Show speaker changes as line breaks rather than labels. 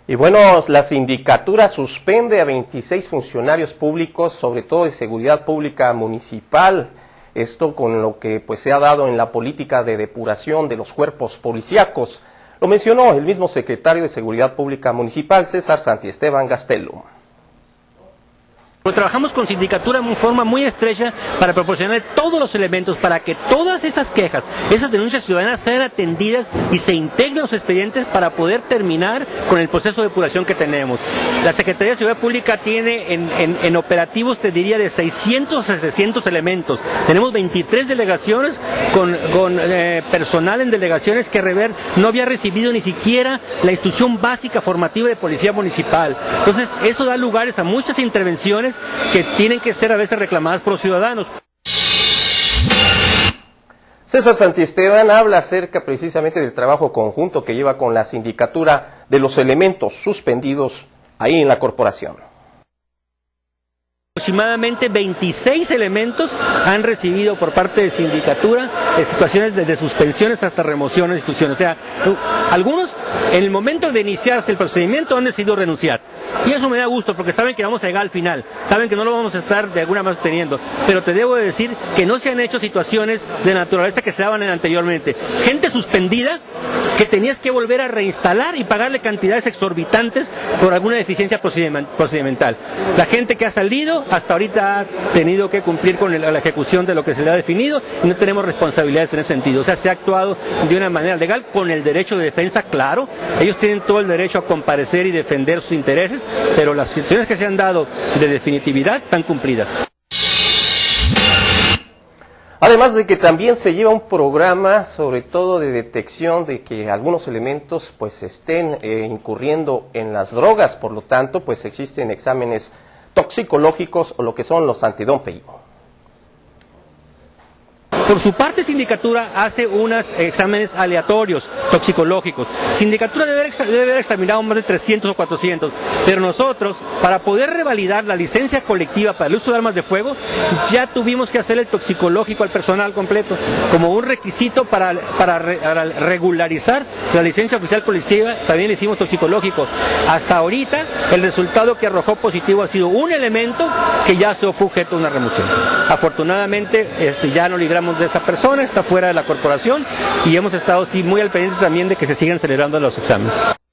Y bueno, la sindicatura suspende a 26 funcionarios públicos, sobre todo de seguridad pública municipal. Esto con lo que pues se ha dado en la política de depuración de los cuerpos policíacos. Lo mencionó el mismo secretario de Seguridad Pública Municipal, César Santiesteban Gastelum.
Trabajamos con sindicatura en forma muy estrecha para proporcionar todos los elementos para que todas esas quejas, esas denuncias ciudadanas sean atendidas y se integren los expedientes para poder terminar con el proceso de depuración que tenemos. La Secretaría de Seguridad Pública tiene en operativos, te diría, de 600 a 700 elementos. Tenemos 23 delegaciones con personal en delegaciones que no había recibido ni siquiera la instrucción básica formativa de policía municipal. Entonces, eso da lugares a muchas intervenciones que tienen que ser a veces reclamadas por los ciudadanos.
César Santiesteban habla acerca precisamente del trabajo conjunto que lleva con la sindicatura de los elementos suspendidos ahí en la corporación.
Aproximadamente 26 elementos han recibido por parte de sindicatura situaciones desde suspensiones hasta remociones de instituciones. O sea, algunos en el momento de iniciarse el procedimiento han decidido renunciar. Y eso me da gusto porque saben que vamos a llegar al final, saben que no lo vamos a estar de alguna manera teniendo. Pero te debo de decir que no se han hecho situaciones de naturaleza que se daban anteriormente. Gente suspendida que tenías que volver a reinstalar y pagarle cantidades exorbitantes por alguna deficiencia procedimental. La gente que ha salido hasta ahorita ha tenido que cumplir con la ejecución de lo que se le ha definido y no tenemos responsabilidades en ese sentido. O sea, se ha actuado de una manera legal con el derecho de defensa, claro. Ellos tienen todo el derecho a comparecer y defender sus intereses, pero las situaciones que se han dado de definitividad están cumplidas.
Además de que también se lleva un programa, sobre todo de detección de que algunos elementos pues estén incurriendo en las drogas, por lo tanto pues existen exámenes toxicológicos o lo que son los antidoping.
Por su parte, sindicatura hace unos exámenes aleatorios, toxicológicos. Sindicatura debe haber examinado más de 300 o 400, pero nosotros, para poder revalidar la licencia colectiva para el uso de armas de fuego, ya tuvimos que hacer el toxicológico al personal completo, como un requisito para regularizar la licencia oficial policía. También le hicimos toxicológico. Hasta ahorita, el resultado que arrojó positivo ha sido un elemento que ya fue objeto de una remoción. Afortunadamente, ya no libramos de esa persona, está fuera de la corporación y hemos estado muy al pendiente también de que se sigan celebrando los exámenes.